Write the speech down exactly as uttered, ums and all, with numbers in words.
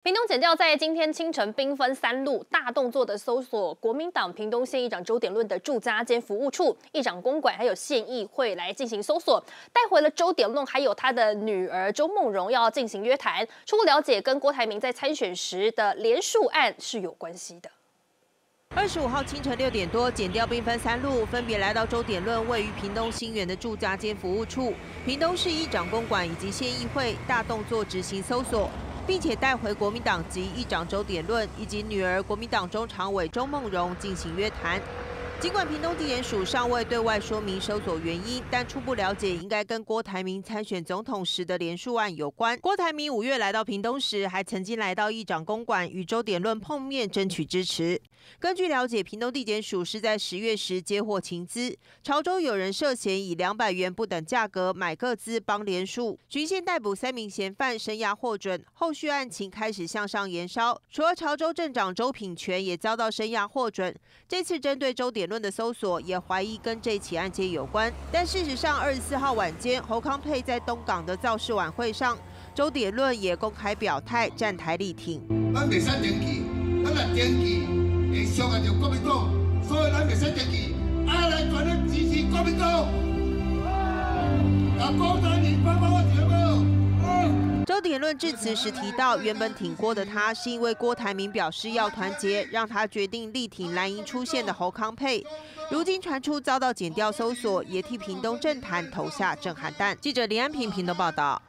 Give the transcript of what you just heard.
屏东检调在今天清晨兵分三路，大动作的搜索国民党屏东县议长周典论的住家兼服务处、议长公馆，还有县议会来进行搜索，带回了周典论还有他的女儿周梦荣要进行约谈。初步了解，跟郭台铭在参选时的连署案是有关系的。 二十五号清晨六点多，检调兵分三路，分别来到周典论位于屏东新园的住家兼服务处、屏东市议长公馆以及县议会，大动作执行搜索，并且带回国民党籍议长周典论以及女儿国民党中常委周梦荣进行约谈。 尽管屏东地检署尚未对外说明搜索原因，但初步了解应该跟郭台铭参选总统时的连署案有关。郭台铭五月来到屏东时，还曾经来到议长公馆与周典论碰面，争取支持。根据了解，屏东地检署是在十月时接获情资，潮州有人涉嫌以两百元不等价格买个资帮连署，循线逮捕三名嫌犯，声押获准。后续案情开始向上延烧，除了潮州镇长周品全也遭到声押获准。这次针对周典论 论的搜索也怀疑跟这起案件有关，但事实上，二十四号晚间，侯康沛在东港的造势晚会上，周典论也公开表态站台力挺。 咱袂使登记，咱若登记会伤害到国民党，所以咱袂使登记，爱来全力支持国民党。啊，郭台铭帮帮我一个无？ 周典论致辞时提到，原本挺郭的他，是因为郭台铭表示要团结，让他决定力挺蓝营出现的侯康沛。如今传出遭到检调搜索，也替屏东政坛投下震撼弹。记者林安平屏东报道。